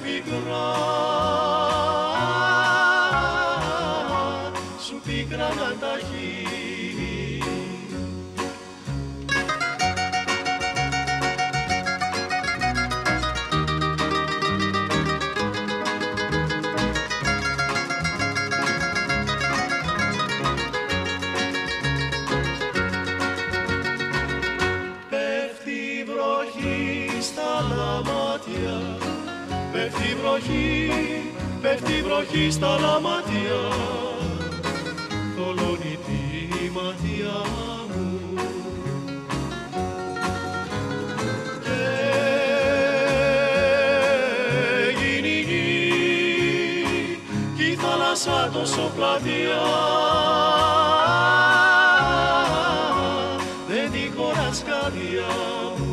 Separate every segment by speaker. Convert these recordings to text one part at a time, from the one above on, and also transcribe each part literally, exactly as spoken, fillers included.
Speaker 1: πικρά, σου πίκραναν τα χείλη. Πέφτει βροχή στα λαμάτια, πέφτει βροχή, πέφτει βροχή στα λαμάτια, θολώνει τη ματιά μου. Και γίνει γη κι η θάλασσα τόσο πλατιά, δεν τη χωράς καρδιά μου.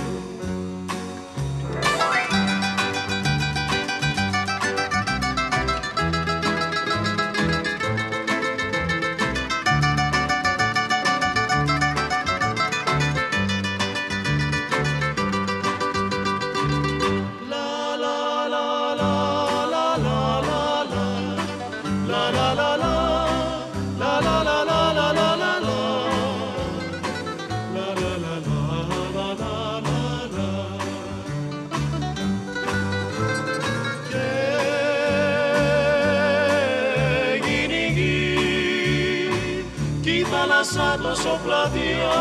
Speaker 1: Σαν τόσο πλατιά,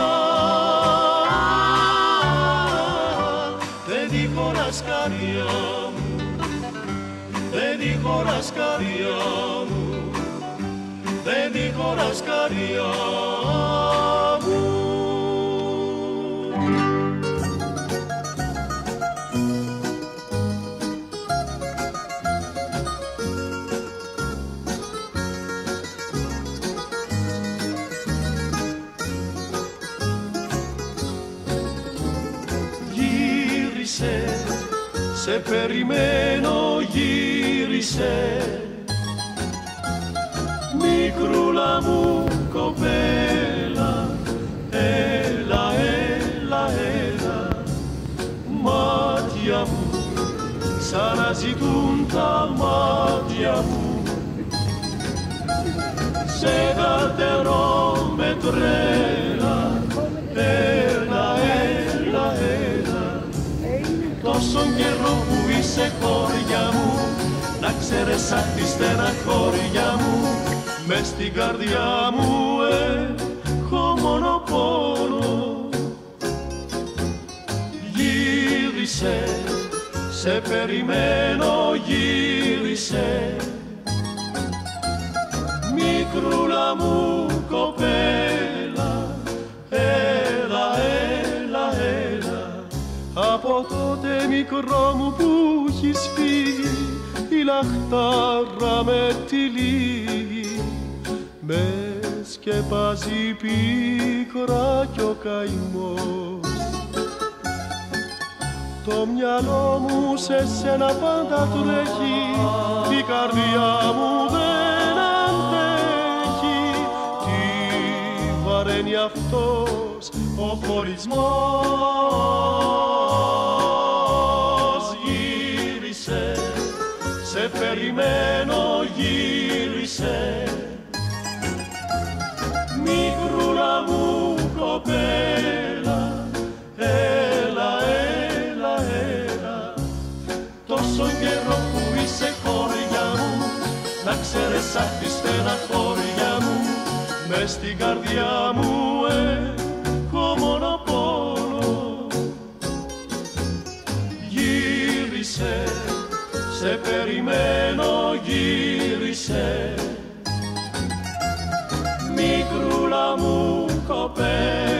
Speaker 1: δεν τη χωράς καρδιά μου, δεν τη χωράς καρδιά μου, δεν τη χωράς καρδιά μου. Σε περιμένω, γύρισε, μικρούλα μου κοπέλα, έλα, έλα, έλα, μάτια μου, ξαναζητούν τα μάτια μου, σε καρτερώ με τρέλα, έλα, έλα, έλα, τόσο καιρό που είσαι χώρια μου, να ξέρεις απ' τη στεναχώρια μου, μες στην καρδιά μου έχω μόνο πόνο. Γύρισε, σε περιμένω, γύρισε, μικρούλα μου κοπέλα, έλα, έλα, έλα. Από τότε μικρό μου που έχεις φύγει, η λαχτάρα με τυλίγει, με σκεπάζει πίκρα κι ο καημός. Το μυαλό μου σε σένα πάντα τρέχει, η καρδιά μου δεν αντέχει, τι βαραίνει αυτός ο χωρισμός. Γύρισε, σε περιμένω, γύρισε, μικρούλα μου κοπέλα, έλα, έλα, έλα, τόσο καιρό που είσαι χώρια μου, να ξέρεις απ' τη στεναχώρια μου, μες στην καρδιά μου έχω μόνο πόνο. Γύρισε, σε περιμένω, γύρισε, μικρούλα μου κοπέλα.